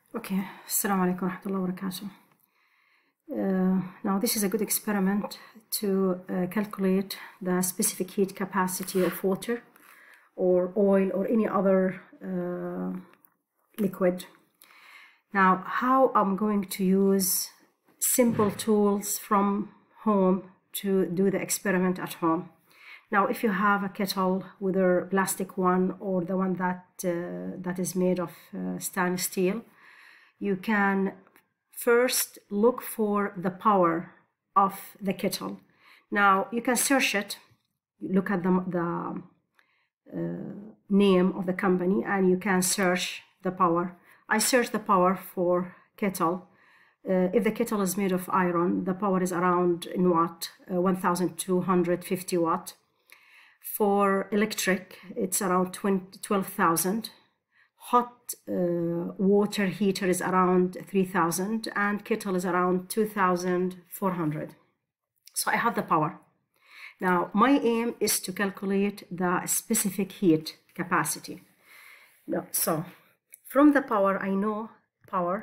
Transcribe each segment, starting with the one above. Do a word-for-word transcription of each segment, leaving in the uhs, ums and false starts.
Okay, Assalamu alaikum wa rahmatullahi wa barakatuh. Uh, now this is a good experiment to uh, calculate the specific heat capacity of water or oil or any other uh, liquid. Now how I'm going to use simple tools from home to do the experiment at home. Now if you have a kettle, whether plastic one or the one that, uh, that is made of uh, stainless steel, you can first look for the power of the kettle. Now you can search it, look at the, the uh, name of the company, and you can search the power. I searched the power for kettle. Uh, if the kettle is made of iron, the power is around in watt, uh, one thousand two hundred fifty watt. For electric, it's around twelve thousand. Hot uh, water heater is around three thousand, and kettle is around two thousand four hundred. So I have the power. Now my aim is to calculate the specific heat capacity. Now, so from the power, I know power.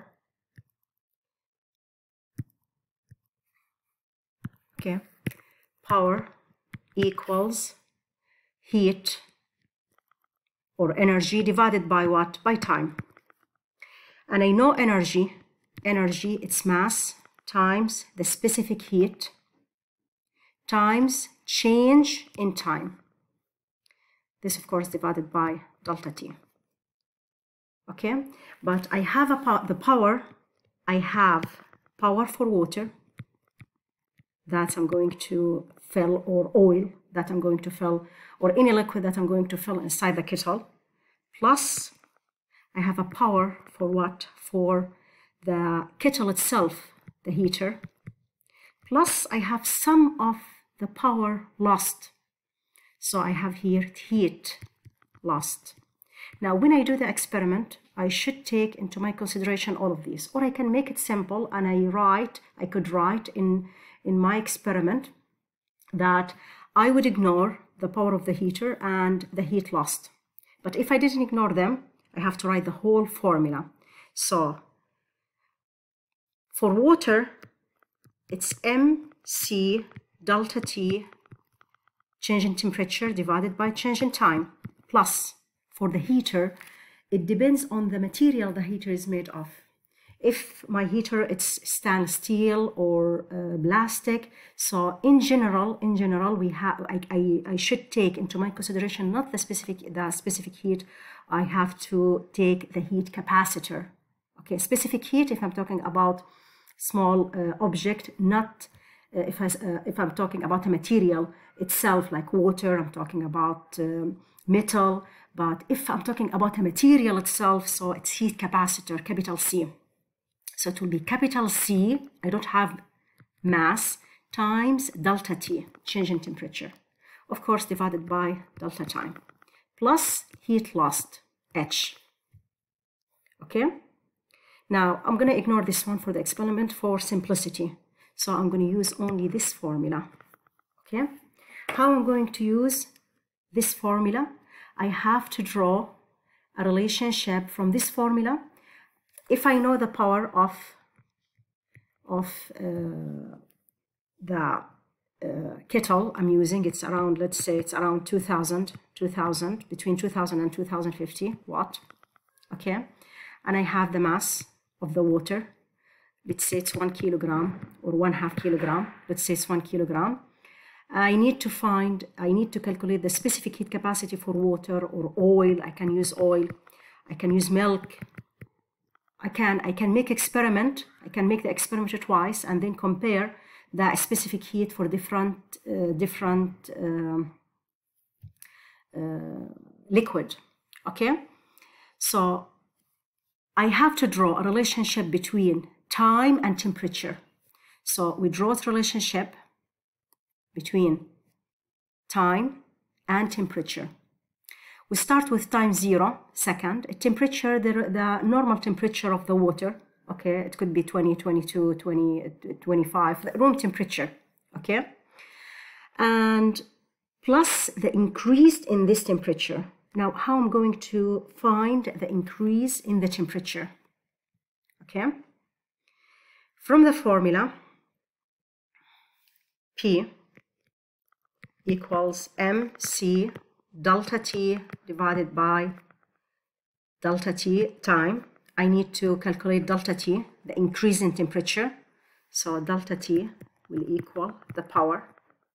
Okay, power equals heat or energy divided by what? By time. And I know energy, energy, it's mass times the specific heat times change in time. This, of course, divided by delta T. Okay, but I have a po the power, I have power for water that I'm going to fill, or oil that I'm going to fill, or any liquid that I'm going to fill inside the kettle, plus I have a power for what? For the kettle itself, the heater, plus I have some of the power lost. So I have here heat lost. Now when I do the experiment, I should take into my consideration all of these, or I can make it simple and I write, I could write in, in my experiment that I would ignore the power of the heater and the heat lost. But if I didn't ignore them, I have to write the whole formula. So for water, it's M C delta T, change in temperature divided by change in time, plus for the heater, it depends on the material the heater is made of. If my heater, it's stainless steel or uh, plastic, so in general, in general, we have I, I, I should take into my consideration not the specific the specific heat. I have to take the heat capacitor. Okay, specific heat if I'm talking about small uh, object, not uh, if I uh, if I'm talking about a material itself like water. I'm talking about um, metal. But if I'm talking about a material itself, so it's heat capacitor, capital C. So it will be capital C, I don't have mass, times delta T, change in temperature. Of course, divided by delta time, plus heat lost, H. Okay? Now, I'm going to ignore this one for the experiment for simplicity. So I'm going to use only this formula. Okay? How I'm going to use this formula? I have to draw a relationship from this formula. If I know the power of, of uh, the uh, kettle I'm using, it's around, let's say it's around two thousand, two thousand, between two thousand and two thousand fifty watt, okay? And I have the mass of the water, let's say it's one kilogram or one half kilogram, let's say it's one kilogram. I need to find, I need to calculate the specific heat capacity for water or oil. I can use oil, I can use milk. I can, I can make experiment, I can make the experiment twice and then compare the specific heat for different, uh, different um, uh, liquid, okay? So I have to draw a relationship between time and temperature. So we draw the relationship between time and temperature. We start with time zero, second, temperature, the, the normal temperature of the water, okay, it could be twenty, twenty-two, twenty, twenty-five, the room temperature, okay, and plus the increase in this temperature. Now, how I'm going to find the increase in the temperature? Okay, from the formula, P equals mc delta T divided by delta T time. I need to calculate delta T, the increase in temperature. So delta T will equal the power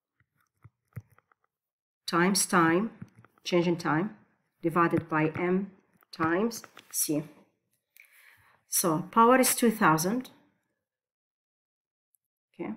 times time, change in time, divided by m times C. So power is two thousand. Okay.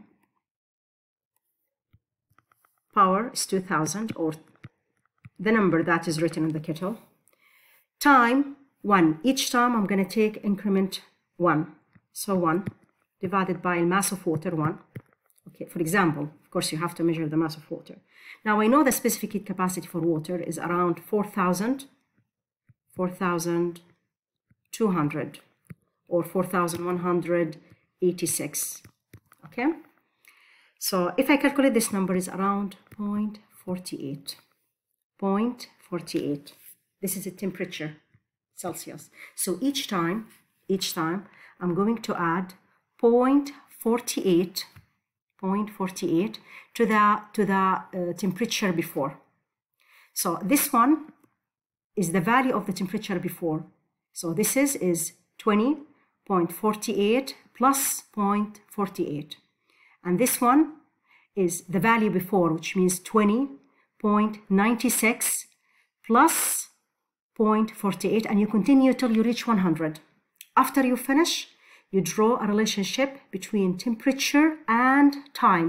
Power is two thousand, or the number that is written in the kettle. Time, one. Each time I'm going to take increment one. So one divided by mass of water, one. Okay, for example, of course, you have to measure the mass of water. Now, I know the specific heat capacity for water is around four thousand, four thousand two hundred, or four thousand one hundred eighty-six. Okay? So if I calculate this number is around zero point four eight. zero point four eight. This is the temperature, Celsius. So each time, each time, I'm going to add zero point four eight, zero point four eight to the, to the uh, temperature before. So this one is the value of the temperature before. So this is, is twenty point four eight plus zero point four eight. And this one is the value before, which means twenty point nine six plus zero point four eight, and you continue till you reach one hundred. After you finish, you draw a relationship between temperature and time.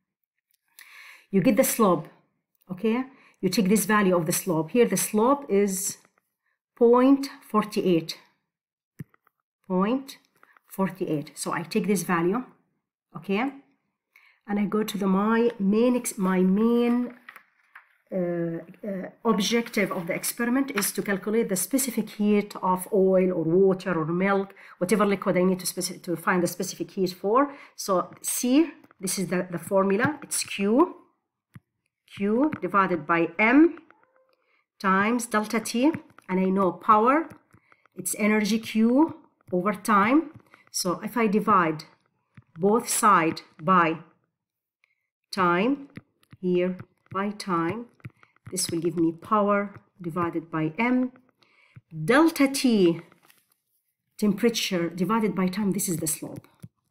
You get the slope, okay? You take this value of the slope. Here the slope is zero point four eight. zero point four eight. So I take this value, okay? And I go to the my main my main uh, uh, objective of the experiment is to calculate the specific heat of oil or water or milk, whatever liquid I need to specific to find the specific heat for. So C, this is the, the formula. It's Q, Q divided by M times delta T, and I know power, it's energy Q over time. So if I divide both sides by time, here by time, this will give me power divided by M. Delta T, temperature divided by time, this is the slope.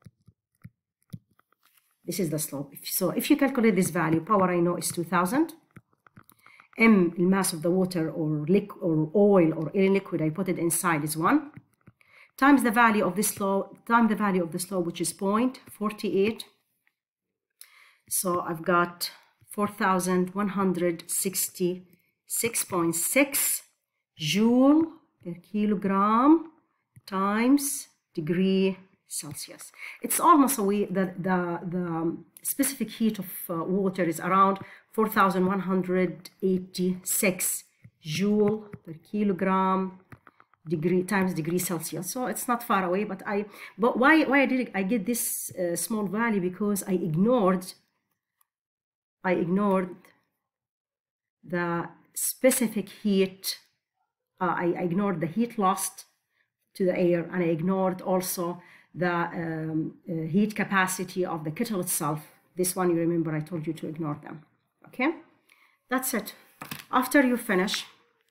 This is the slope. So if you calculate this value, power I know is two thousand. M, the mass of the water or, liquid or oil or any liquid I put it inside is one. Times the value of this slope, times the value of the slope, which is zero point four eight. So I've got four thousand one hundred sixty-six point six joule per kilogram times degree Celsius. It's almost a way that the, the specific heat of uh, water is around four thousand one hundred eighty-six joule per kilogram degree times degree Celsius. So it's not far away, but I but why why did I get this uh, small value? Because I ignored I ignored the specific heat. Uh, I, I ignored the heat lost to the air, and I ignored also the um, uh, heat capacity of the kettle itself. This one, you remember I told you to ignore them. Okay, that's it. After you finish,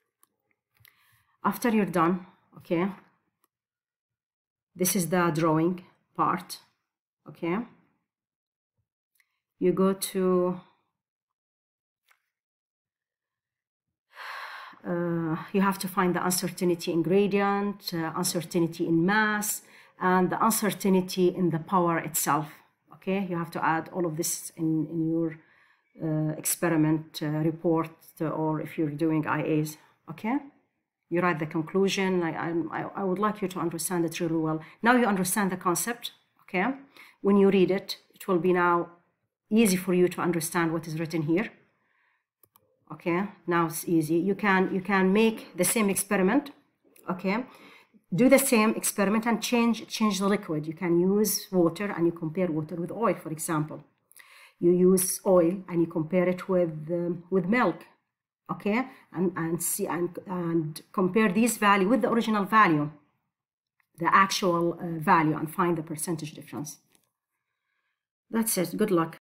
after you're done, okay, this is the drawing part, okay, you go to Uh, you have to find the uncertainty in gradient, uh, uncertainty in mass, and the uncertainty in the power itself. Okay, you have to add all of this in, in your uh, experiment uh, report, uh, or if you're doing I As. Okay, you write the conclusion. I, I, I would like you to understand it really well. Now you understand the concept. Okay, when you read it, it will be now easy for you to understand what is written here. Okay, now it's easy. You can you can make the same experiment. Okay, do the same experiment and change change the liquid. You can use water and you compare water with oil, for example. You use oil and you compare it with um, with milk. Okay, and and see and and compare this value with the original value. the actual uh, value and find the percentage difference. That's it. Good luck.